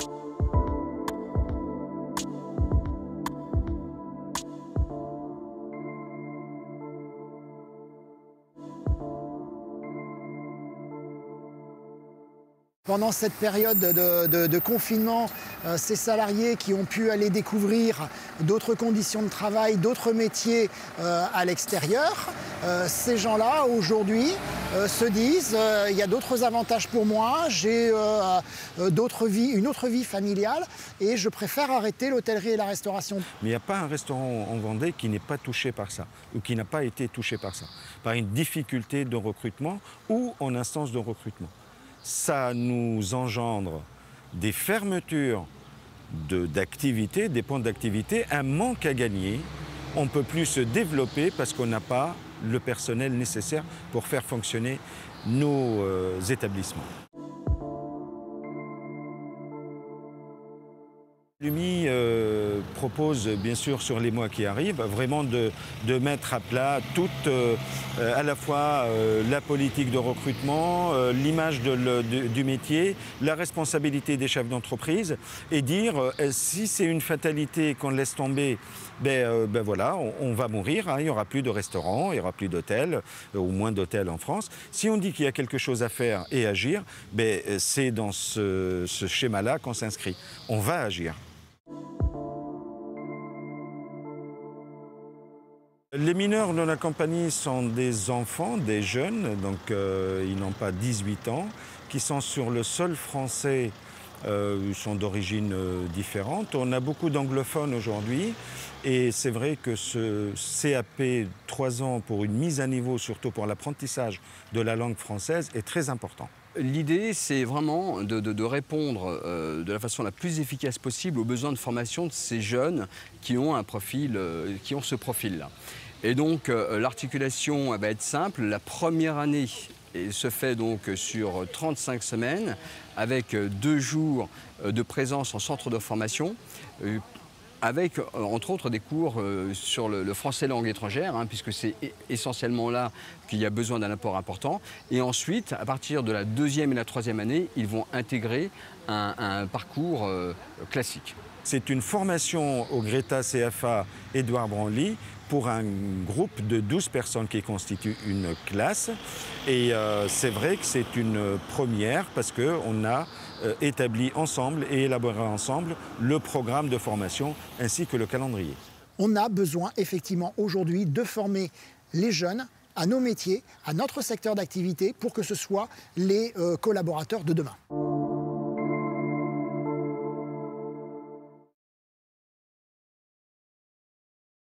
Pendant cette période de confinement, ces salariés qui ont pu aller découvrir d'autres conditions de travail, d'autres métiers à l'extérieur, ces gens-là, aujourd'hui, se disent il y a d'autres avantages pour moi, j'ai une autre vie familiale et je préfère arrêter l'hôtellerie et la restauration. Mais il n'y a pas un restaurant en Vendée qui n'est pas touché par ça, ou qui n'a pas été touché par ça, par une difficulté de recrutement ou en instance de recrutement. Ça nous engendre des fermetures d'activités, des points d'activité, un manque à gagner. On ne peut plus se développer parce qu'on n'a pas le personnel nécessaire pour faire fonctionner nos établissements. L'UMI propose, bien sûr, sur les mois qui arrivent, vraiment de mettre à plat toute, à la fois la politique de recrutement, l'image du métier, la responsabilité des chefs d'entreprise et dire si c'est une fatalité qu'on laisse tomber, ben voilà, on va mourir, hein, il n'y aura plus de restaurants, il n'y aura plus d'hôtels, ou moins d'hôtels en France. Si on dit qu'il y a quelque chose à faire et agir, ben, c'est dans ce schéma-là qu'on s'inscrit. On va agir. Les mineurs de la compagnie sont des enfants, des jeunes, donc ils n'ont pas 18 ans, qui sont sur le sol français, ils sont d'origine différente. On a beaucoup d'anglophones aujourd'hui et c'est vrai que ce CAP 3 ans pour une mise à niveau, surtout pour l'apprentissage de la langue française, est très important. L'idée, c'est vraiment de répondre de la façon la plus efficace possible aux besoins de formation de ces jeunes qui ont un profil, qui ont ce profil-là. Et donc, l'articulation va être simple. La première année se fait donc sur 35 semaines, avec 2 jours de présence en centre de formation, avec, entre autres, des cours sur le français langue étrangère, hein, puisque c'est essentiellement là qu'il y a besoin d'un apport important. Et ensuite, à partir de la 2e et la 3e année, ils vont intégrer un parcours classique. C'est une formation au Greta CFA Édouard Branly pour un groupe de 12 personnes qui constituent une classe. Et c'est vrai que c'est une première parce qu'on a établi ensemble et élaboré ensemble le programme de formation ainsi que le calendrier. On a besoin effectivement aujourd'hui de former les jeunes à nos métiers, à notre secteur d'activité pour que ce soit les collaborateurs de demain.